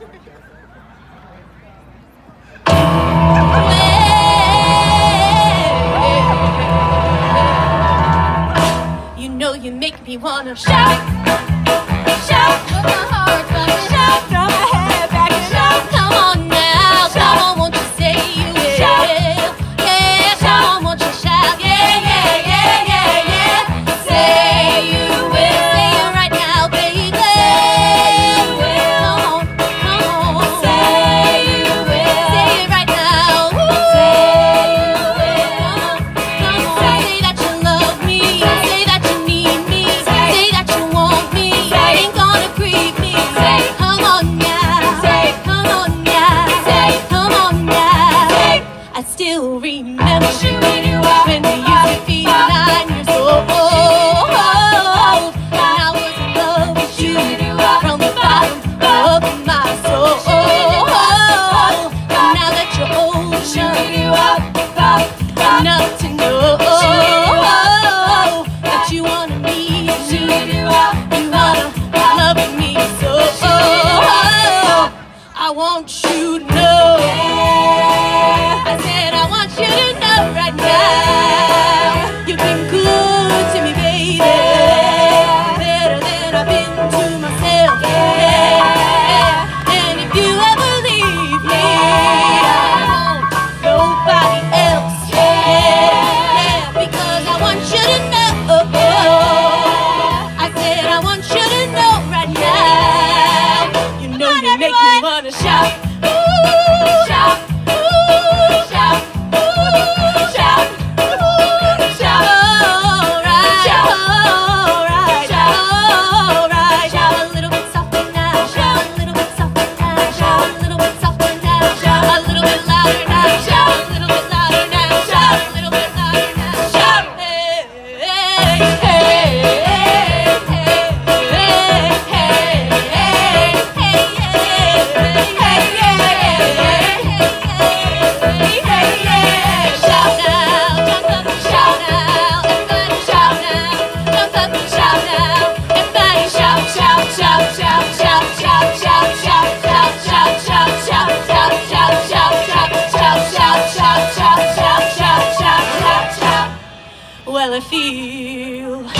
You know you make me wanna shout, shout, put my heart running, shout, throw my head back and shout. Come on now, come on, won't you say you will? Shout, yeah, come on, won't you shout? Yeah, yeah, yeah, yeah, yeah. Say you will, say it right now, baby. Say you will, come on, say you will, say it right now. Say you will, come on, say that you love me, say that you need me, say that you want me, ain't gonna creep me. Say, come on now, say, come on now, say, come on now. Say, I still remember when we used to be 9 years old, and I was in love with you from the bottom of my soul. And now that you're old enough to know that you wanna me and you wanna love me so. I want you to know, I said I want you to know right now, you've been good to me, baby, better than I've been to myself, yeah. And if you ever leave me, I want nobody else, yeah, because I want you to know, I said I want you to know right now, you know you make me wanna shout, shout, shout, shout, shout, alright, alright, alright, shout a little bit softer now, shout a little bit softer now, shout a little bit softer now, shout a little bit louder now, shout a little bit louder now, shout a little bit louder now, shout, hey, hey, hey, hey, hey, well, I feel